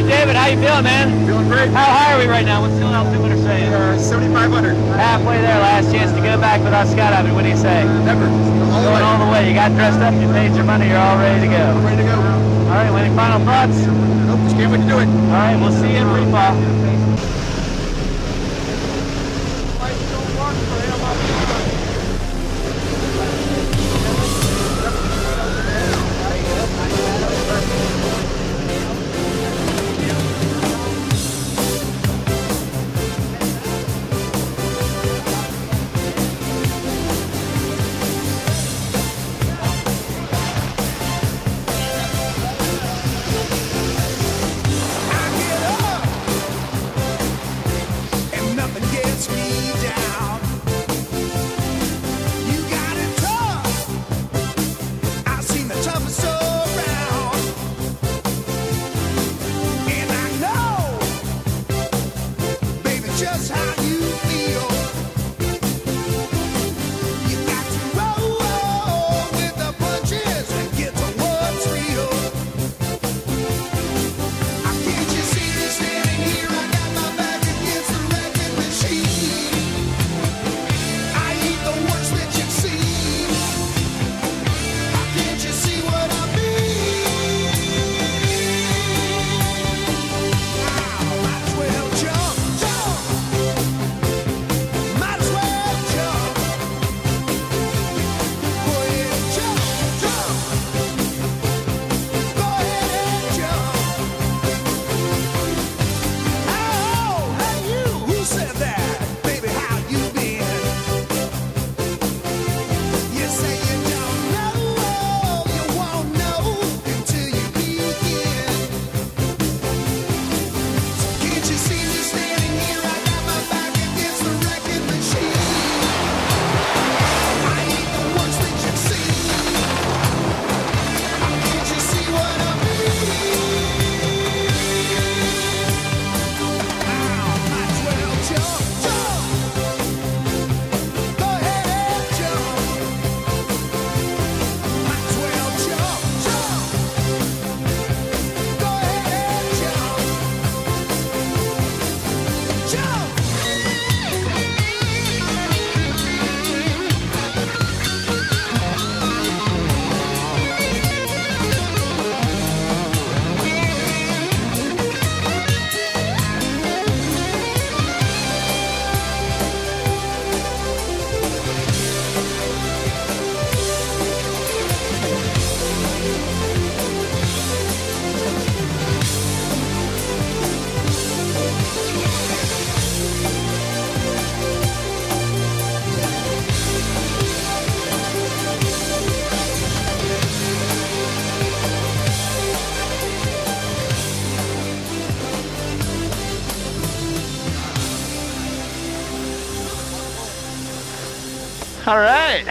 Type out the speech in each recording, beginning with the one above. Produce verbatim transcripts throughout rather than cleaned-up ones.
right, David, how you feeling, man? Feeling great. How high are we right now? What's the altimeter saying? Uh, seventy-five hundred. Halfway there, last chance to go back without skydiving. What do you say? Never. All the Going way. all the way. You got dressed up, you paid your money, you're all ready to go. I'm ready to go. All right, any final thoughts? Nope, just can't wait to do it. All right, we'll see you in free fall. Just how you feel. You got to roll with the punches and get to what's real. Can't you see me standing here? I got my back against the wrecking machine. I ain't the worst that you've seen. Can't you see what I mean? I might as well jump. All right.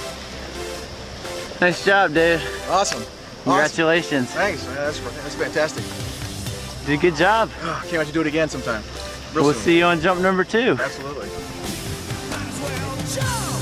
Nice job, dude. Awesome. Congratulations. Awesome. Thanks, man. That's, that's fantastic. Did a good job. Oh, can't wait to do it again sometime. Real We'll soon. see you on jump number two. Absolutely. Might as well jump.